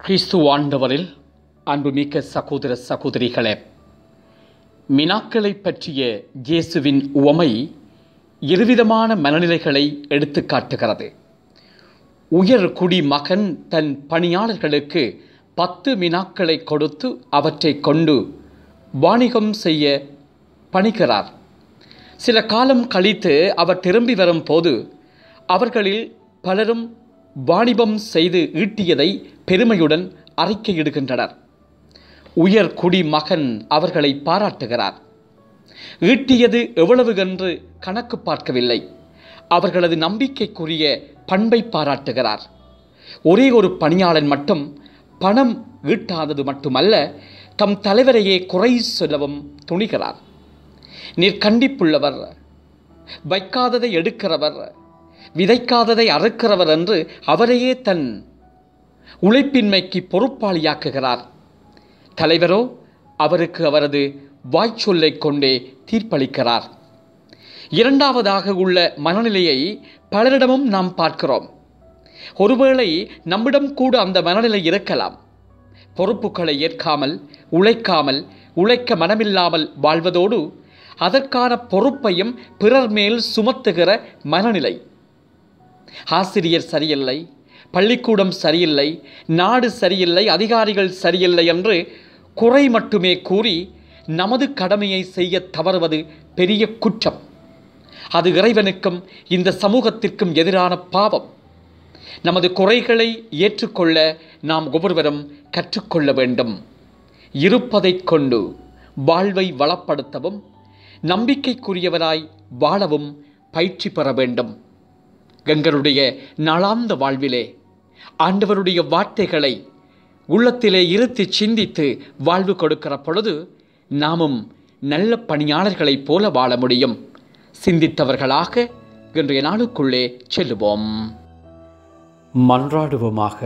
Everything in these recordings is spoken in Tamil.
கிறிஸ்து ஆண்டவரில் அன்புமிக்க சகோதர சகோதரிகளே, மினாக்களை பற்றிய இயேசுவின் உவமை இருவிதமான மனநிலைகளை எடுத்து காட்டுகிறது. உயர் குடி மகன் தன் பணியாளர்களுக்கு 10 மினாக்களை கொடுத்து அவற்றை கொண்டு வாணிகம் செய்ய பணிக்கிறார். சில காலம் கழித்து அவர் திரும்பி வரும்போது அவர்களில் பலரும் வாணிபம் செய்து ஈட்டியதை பெருமையுடன் அறிக்கையிடுகின்றனர். உயர் குடி மகன் அவர்களை பாராட்டுகிறார். ஈட்டியது எவ்வளவு என்று கணக்கு பார்க்கவில்லை, அவர்களது நம்பிக்கைக்குரிய பண்பை பாராட்டுகிறார். ஒரே ஒரு பணியாளன் மட்டும் பணம் ஈட்டாதது மட்டுமல்ல, தம் தலைவரையே குறை சொல்லவும் துணிகிறார். நீர் கண்டிப்புள்ளவர், வைக்காததை எடுக்கிறவர், விதைக்காததை அறுக்கிறவர் என்று அவரையே தன் உழைப்பின்மைக்கு பொறுப்பாளியாக்குகிறார். தலைவரோ அவருக்கு அவரது வாய்ச்சொல்லை கொண்டே தீர்ப்பளிக்கிறார். இரண்டாவதாக உள்ள மனநிலையை பலரிடமும் நாம் பார்க்கிறோம். ஒருவேளை நம்மிடம் கூட அந்த மனநிலை இருக்கலாம். பொறுப்புகளை ஏற்காமல், உழைக்க மனமில்லாமல் வாழ்வதோடு அதற்கான பொறுப்பையும் பிறர் மேல் சுமத்துகிற மனநிலை. ஆசிரியர் சரியில்லை, பள்ளிக்கூடம் சரியில்லை, நாடு சரியில்லை, அதிகாரிகள் சரியில்லை என்று குறை மட்டுமே கூறி நமது கடமையை செய்ய தவறுவது பெரிய குற்றம். அது இறைவனுக்கும் இந்த சமூகத்திற்கும் எதிரான பாவம். நமது குறைகளை ஏற்றுக்கொள்ள நாம் ஒவ்வொருவரும் கற்றுக்கொள்ள வேண்டும். இருப்பதைக் கொண்டு வாழ்வை வளப்படுத்தவும் நம்பிக்கைக்குரியவராய் வாழவும் பயிற்சி பெற வேண்டும். எங்களுடைய நாளாந்த வாழ்விலே ஆண்டவருடைய வார்த்தைகளை உள்ளத்திலே இருத்தி சிந்தித்து வாழ்வு கொடுக்கிற பொழுது நாமும் நல்ல பணியாளர்களைப் போல வாழ முடியும். சிந்தித்தவர்களாக இன்றைய நாளுக்குள்ளே செல்லுவோம். மன்றாடுவோமாக.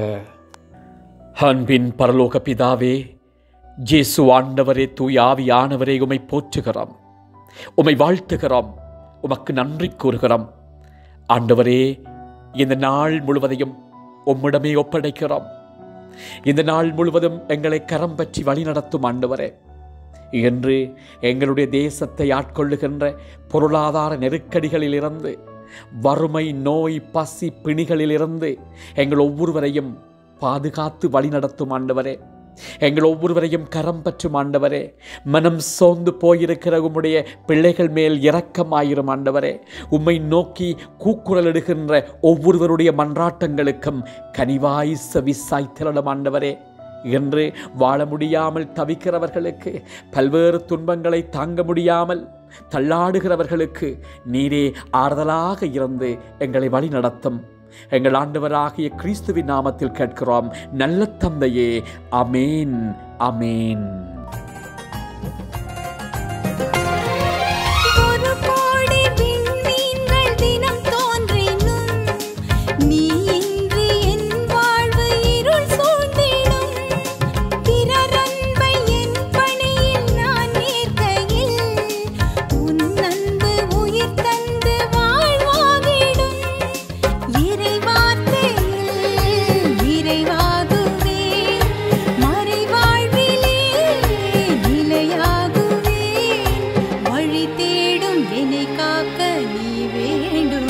அன்பின் பரலோக பிதாவே, இயேசு ஆண்டவரே, தூய ஆவியானவரே, உம்மை போற்றுகிறோம், உம்மை வாழ்த்துகிறோம், உமக்கு நன்றி கூறுகிறோம். ஆண்டவரே, இந்த நாள் முழுவதையும் உம்மிடமே ஒப்படைக்கிறோம். இந்த நாள் முழுவதும் எங்களை கரம் பற்றி வழி நடத்தும் ஆண்டவரே. என்று எங்களுடைய தேசத்தை ஆட்கொள்ளுகின்ற பொருளாதார நெருக்கடிகளிலிருந்து, வறுமை, நோய், பசி, பிணிகளிலிருந்து எங்கள் ஒவ்வொருவரையும் பாதுகாத்து வழி நடத்தும் ஆண்டவரே. எங்கள் ஒவ்வொருவரையும் கரம் பற்றும் ஆண்டவரே. மனம் சோர்ந்து போயிருக்கிற உம்முடைய பிள்ளைகள் மேல் இரக்கமாயிரும் ஆண்டவரே. உம்மை நோக்கி கூக்குரலிடுகின்ற ஒவ்வொருவருடைய மன்றாட்டங்களுக்கும் கனிவாய் செவிசாய் திரளும் ஆண்டவரே. என்று வாழ முடியாமல் தவிக்கிறவர்களுக்கு, பல்வேறு துன்பங்களை தாங்க முடியாமல் தள்ளாடுகிறவர்களுக்கு நீரே ஆறுதலாக இருந்து எங்களை வழி நடத்தும். எங்கள் ஆண்டவராகிய கிறிஸ்துவின் நாமத்தில் கேட்கிறோம் நல்ல தந்தையே. ஆமென், ஆமென். என்னை காக்க நீ வேண்டும்.